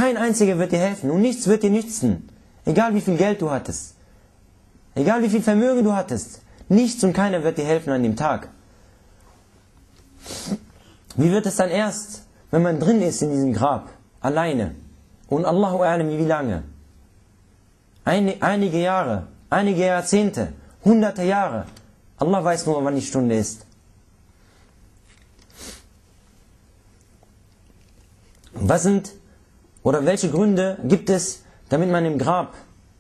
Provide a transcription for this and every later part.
Kein einziger wird dir helfen und nichts wird dir nützen. Egal wie viel Geld du hattest. Egal wie viel Vermögen du hattest. Nichts und keiner wird dir helfen an dem Tag. Wie wird es dann erst, wenn man drin ist in diesem Grab, alleine? Und Allahu a'lam wie lange? Einige Jahre, einige Jahrzehnte, hunderte Jahre. Allah weiß nur, wann die Stunde ist. Was sind oder welche Gründe gibt es, damit man im Grab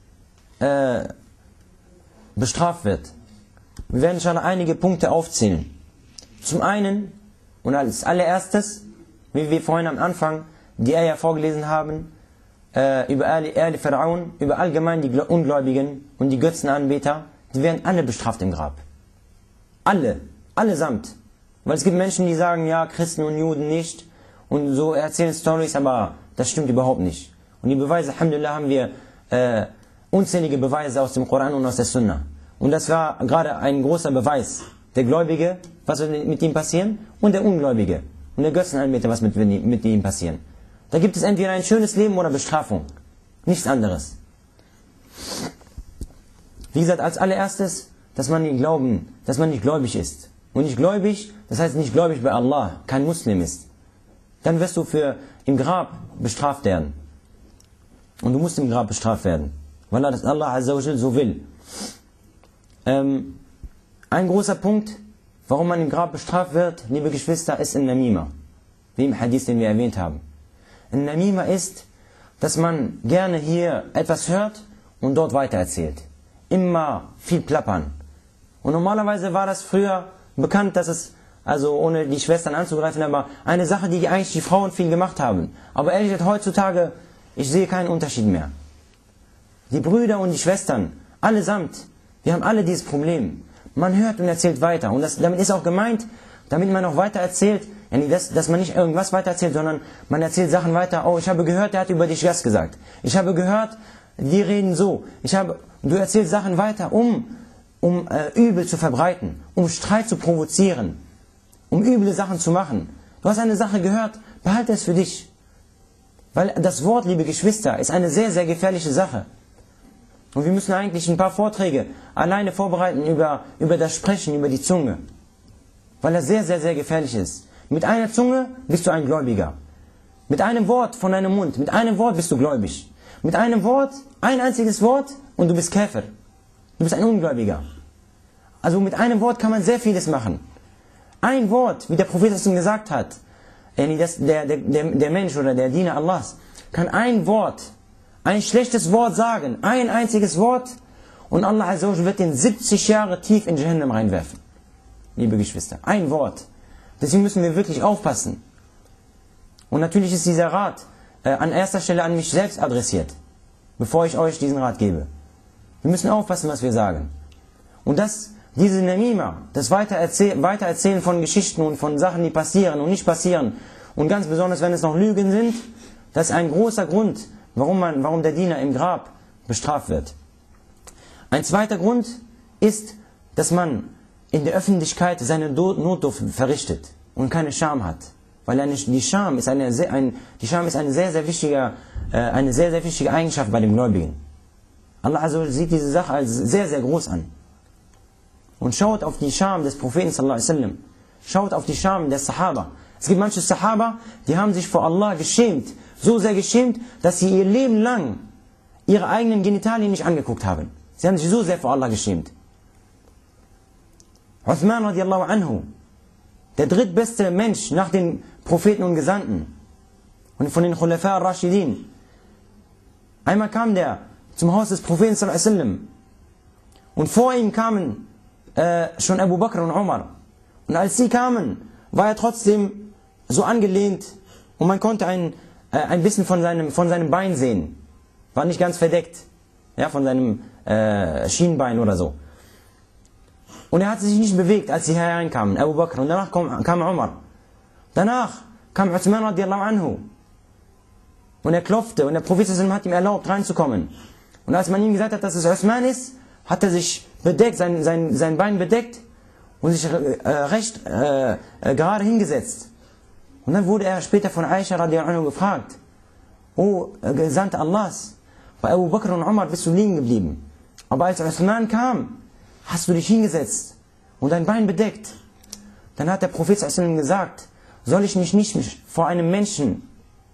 bestraft wird? Wir werden schon einige Punkte aufzählen. Zum einen und als allererstes, wie wir vorhin am Anfang die Ayah vorgelesen haben, über Ali Pharaon, über allgemein die Ungläubigen und die Götzenanbeter, die werden alle bestraft im Grab. Alle, allesamt. Weil es gibt Menschen, die sagen, ja, Christen und Juden nicht und so erzählen Storys, aber das stimmt überhaupt nicht. Und die Beweise, Alhamdulillah, haben wir unzählige Beweise aus dem Koran und aus der Sunna. Und das war gerade ein großer Beweis. Der Gläubige, was wird mit ihm passieren? Und der Ungläubige. Und der Götzenanbeter, was mit ihm passieren. Da gibt es entweder ein schönes Leben oder Bestrafung. Nichts anderes. Wie gesagt, als allererstes, dass man nicht gläubig ist. Und nicht gläubig, das heißt nicht gläubig bei Allah, kein Muslim ist. Dann wirst du im Grab bestraft werden. Und du musst im Grab bestraft werden. Weil Allah Azza wa Jal so will. Ein großer Punkt, warum man im Grab bestraft wird, liebe Geschwister, ist ein Namima. Wie im Hadith, den wir erwähnt haben. Ein Namima ist, dass man gerne hier etwas hört und dort weitererzählt. Immer viel plappern. Und normalerweise war das früher bekannt, dass es, also ohne die Schwestern anzugreifen, aber eine Sache, die eigentlich die Frauen viel gemacht haben. Aber ehrlich gesagt, heutzutage, ich sehe keinen Unterschied mehr. Die Brüder und die Schwestern, allesamt, wir haben alle dieses Problem. Man hört und erzählt weiter. Und damit ist auch gemeint, damit man auch weiter erzählt, dass man nicht irgendwas weiter erzählt, sondern man erzählt Sachen weiter. Oh, ich habe gehört, der hat über dich das gesagt. Ich habe gehört, die reden so. Du erzählst Sachen weiter, um Übel zu verbreiten, um Streit zu provozieren, um üble Sachen zu machen. Du hast eine Sache gehört, behalte es für dich. Weil das Wort, liebe Geschwister, ist eine sehr, sehr gefährliche Sache. Und wir müssen eigentlich ein paar Vorträge alleine vorbereiten über das Sprechen, über die Zunge. Weil das sehr, sehr, sehr gefährlich ist. Mit einer Zunge bist du ein Gläubiger. Mit einem Wort von deinem Mund, mit einem Wort bist du gläubig. Mit einem Wort, ein einziges Wort und du bist Käfer. Du bist ein Ungläubiger. Also mit einem Wort kann man sehr vieles machen. Ein Wort, wie der Prophet das gesagt hat, der Mensch oder der Diener Allahs, kann ein Wort, ein schlechtes Wort sagen, ein einziges Wort, und Allah Azza wa Jalla wird den 70 Jahre tief in Jahannam reinwerfen. Liebe Geschwister, ein Wort. Deswegen müssen wir wirklich aufpassen. Und natürlich ist dieser Rat an erster Stelle an mich selbst adressiert, bevor ich euch diesen Rat gebe. Wir müssen aufpassen, was wir sagen. Und diese Namima, das Weitererzählen von Geschichten und von Sachen, die passieren und nicht passieren, und ganz besonders, wenn es noch Lügen sind, das ist ein großer Grund, warum der Diener im Grab bestraft wird. Ein zweiter Grund ist, dass man in der Öffentlichkeit seine Notdurft verrichtet und keine Scham hat. Weil die Scham ist eine sehr, sehr wichtige Eigenschaft bei dem Gläubigen. Allah also sieht diese Sache als sehr, sehr groß an. Und schaut auf die Scham des Propheten sallallahu alaihi wasallam. Schaut auf die Scham der Sahaba. Es gibt manche Sahaba, die haben sich vor Allah geschämt. So sehr geschämt, dass sie ihr Leben lang ihre eigenen Genitalien nicht angeguckt haben. Sie haben sich so sehr vor Allah geschämt. Uthman radiallahu anhu, der drittbeste Mensch nach den Propheten und Gesandten und von den Khulafa al-Rashidin. Einmal kam der zum Haus des Propheten sallallahu alaihi wasallam und vor ihm kamen schon Abu Bakr und Umar. Und als sie kamen, war er trotzdem so angelehnt und man konnte ein bisschen von seinem Bein sehen. War nicht ganz verdeckt, ja, von seinem Schienbein oder so. Und er hat sich nicht bewegt, als sie hereinkamen, Abu Bakr. Und danach kam Umar. Danach kam Uthman radiallahu anhu. Und er klopfte und der Prophet hat ihm erlaubt reinzukommen. Und als man ihm gesagt hat, dass es Uthman ist, hat er sich bedeckt, sein Bein bedeckt und sich recht gerade hingesetzt. Und dann wurde er später von Aisha radiallahu anhu gefragt, O Gesandte Allahs, bei Abu Bakr und Umar bist du liegen geblieben. Aber als Uthman kam, hast du dich hingesetzt und dein Bein bedeckt. Dann hat der Prophet gesagt, soll ich mich nicht vor einem Menschen,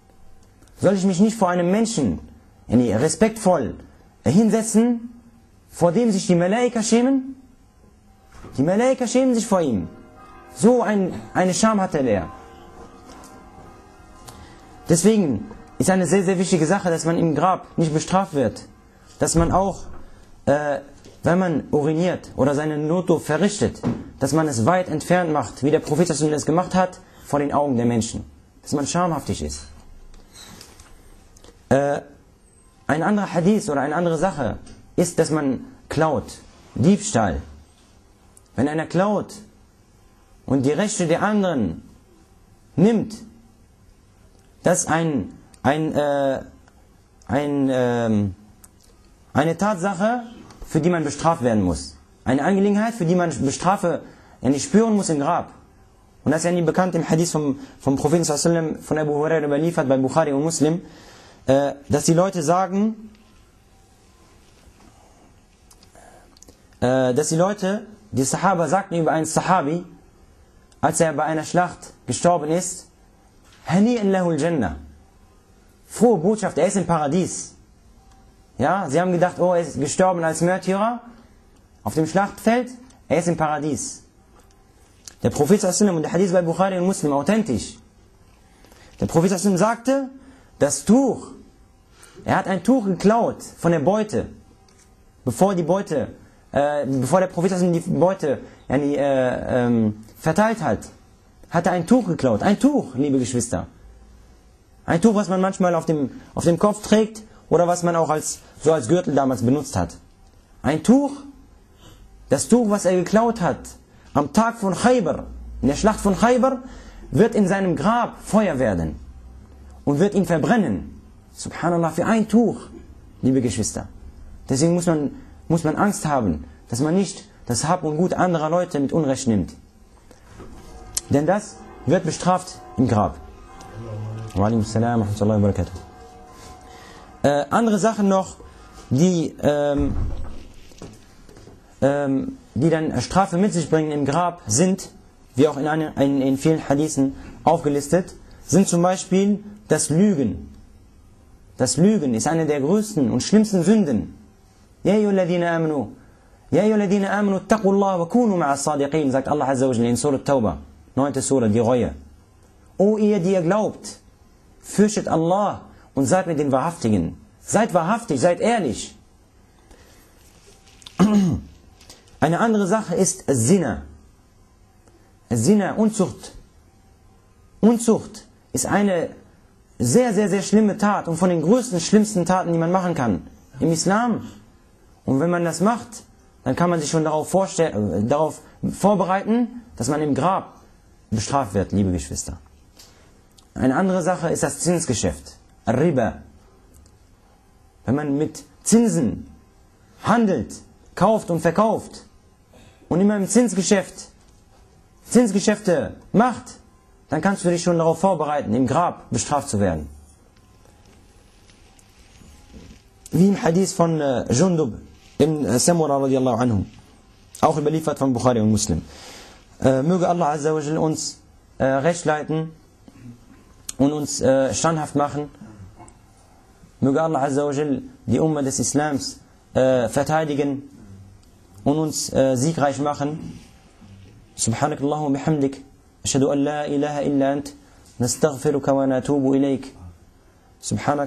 respektvoll hinsetzen, vor dem sich die Malaika schämen? Die Malaika schämen sich vor ihm. So eine Scham hatte er. Deswegen ist eine sehr, sehr wichtige Sache, dass man im Grab nicht bestraft wird. Dass man auch, wenn man uriniert oder seine Notdurft verrichtet, dass man es weit entfernt macht, wie der Prophet es gemacht hat, vor den Augen der Menschen. Dass man schamhaftig ist. Ein anderer Hadith oder eine andere Sache ist, dass man klaut. Diebstahl. Wenn einer klaut und die Rechte der anderen nimmt, das ist eine Tatsache, für die man bestraft werden muss. Eine Angelegenheit, für die man Strafe spüren muss im Grab. Und das ist ja nie bekannt im Hadith vom Propheten sallallahu von Abu Hurairah überliefert bei Bukhari und Muslim, dass die Leute sagen, die Sahaba sagten über einen Sahabi, als er bei einer Schlacht gestorben ist, Hani'an lahul Jannah. Frohe Botschaft, er ist im Paradies. Ja, sie haben gedacht, oh, er ist gestorben als Märtyrer auf dem Schlachtfeld, er ist im Paradies. Der Prophet sallallahu und der Hadith bei Bukhari und Muslim, authentisch. Der Prophet sallallahu sagte, das Tuch, er hat ein Tuch geklaut von der Beute, bevor der Prophet sallallahu die Beute verteilt hat er ein Tuch geklaut. Ein Tuch, liebe Geschwister. Ein Tuch, was man manchmal auf dem Kopf trägt oder was man auch als Gürtel damals benutzt hat. Ein Tuch, das Tuch, was er geklaut hat, am Tag von Khaybar, in der Schlacht von Khaybar, wird in seinem Grab Feuer werden und wird ihn verbrennen. Subhanallah, für ein Tuch, liebe Geschwister. Deswegen muss man Angst haben, dass man nicht das Hab und Gut anderer Leute mit Unrecht nimmt. Denn das wird bestraft im Grab. Wa alaikum salam wa rahmatullahi wa barakatuh. Andere Sachen noch, die dann Strafe mit sich bringen im Grab, sind, wie auch in vielen Hadithen aufgelistet, sind zum Beispiel das Lügen. Das Lügen ist eine der größten und schlimmsten Sünden. Ya ayyuhalladhina amanu, ittaqullah wa kunu ma'as sadiqin, sagt Allah Azza wa Jalla in Surah Tauba, 9. Surah, die Reue. O ihr, die ihr glaubt, fürchtet Allah und seid mit den Wahrhaftigen. Seid wahrhaftig, seid ehrlich. Eine andere Sache ist Zina. Zina, Unzucht. Unzucht ist eine sehr, sehr, sehr schlimme Tat und von den größten, schlimmsten Taten, die man machen kann im Islam. Und wenn man das macht, dann kann man sich schon darauf vorbereiten, dass man im Grab bestraft wird, liebe Geschwister. Eine andere Sache ist das Zinsgeschäft, Riba. Wenn man mit Zinsen handelt, kauft und verkauft und immer im Zinsgeschäfte macht, dann kannst du dich schon darauf vorbereiten, im Grab bestraft zu werden. Wie im Hadith von Jundub ibn Samura radiallahu anhu, auch überliefert von Bukhari und Muslim. Möge Allah Azza wa Jal uns recht leiten und uns standhaft machen. Möge Allah Azza wa Jal die Umma des Islams verteidigen und uns siegreich machen. Subhanakallahumma bihamdik, ashhadu an la ilaha illa ant, nastaghfiruka wa natubu ilayk. سبحان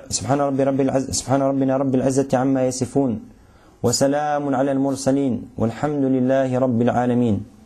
ربنا رب العزة عما يصفون وسلام على المرسلين والحمد لله رب العالمين.